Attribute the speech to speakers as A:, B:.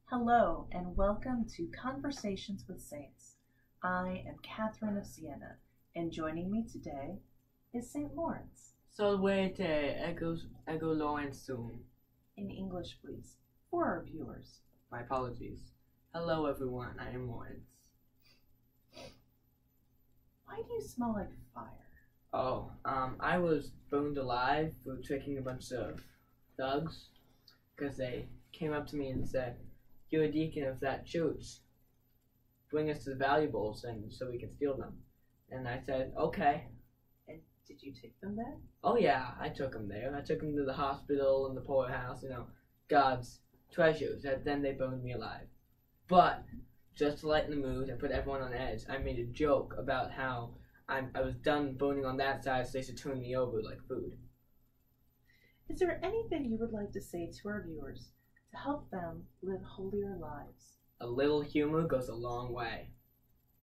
A: Hello and welcome to Conversations with Saints. I am Catherine of Siena, and joining me today is St. Lawrence.
B: Salvete, ego Larence sum.
A: In English, please, for our viewers.
B: My apologies. Hello everyone, I am Larence.
A: Why do you smell like fire?
B: I was burned alive for tricking a bunch of thugs because they came up to me and said, "You're a deacon of that church. Bring us the valuables and so we can steal them." And I said, "Okay."
A: And did you take them there?
B: Oh yeah, I took them there. I took them to the hospital and the poorhouse, God's treasures. And then they burned me alive. But just to lighten the mood and put everyone on edge, I made a joke about how I was done burning on that side, so they should turn me over like food.
A: Is there anything you would like to say to our viewers to help them live holier lives?
B: A little humor goes a long way.